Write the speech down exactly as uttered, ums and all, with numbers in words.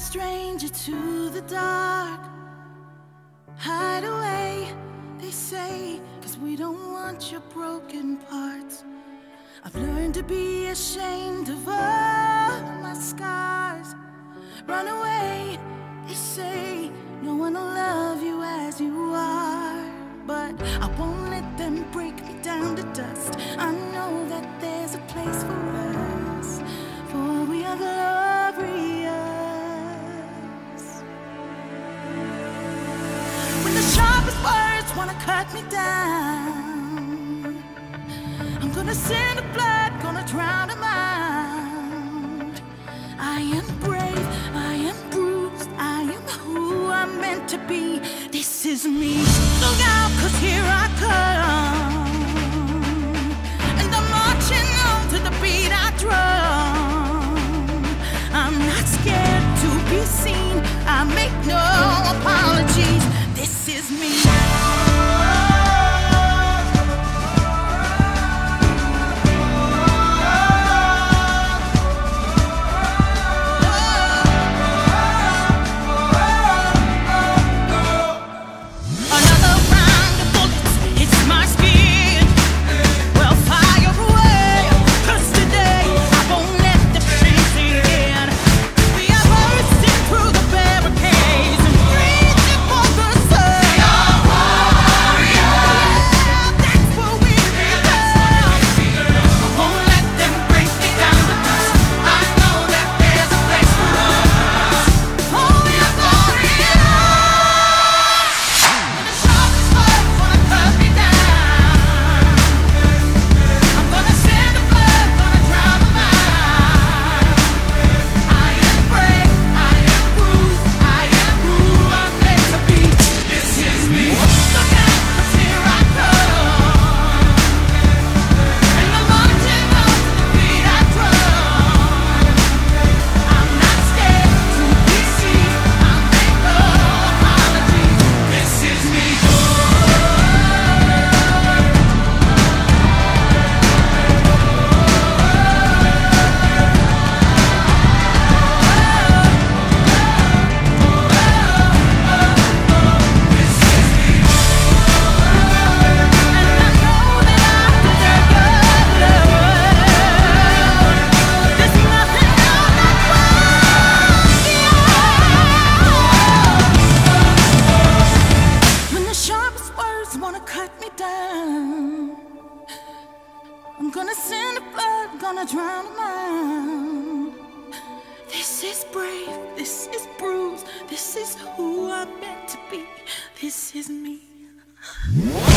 stranger to the dark. Hide away, they say, 'cause we don't want your broken parts. I've learned to be ashamed of all my scars. Run away, they say, no one will love you as you are. But I won't let them break me down to dust. I know that there's a place for us, for we are glorious. When the sharpest words wanna cut me down, I'm gonna send the blood, gonna drown them out. I am brave, I am bruised, I am who I'm meant to be. This is me. Look out, 'cause here I come, and I'm marching on to the beat I drum. I'm not scared to be seen, I make no apologies. This is me. I'm gonna send the blood, gonna drown them out. This is brave, this is bruised, this is who I'm meant to be. This is me.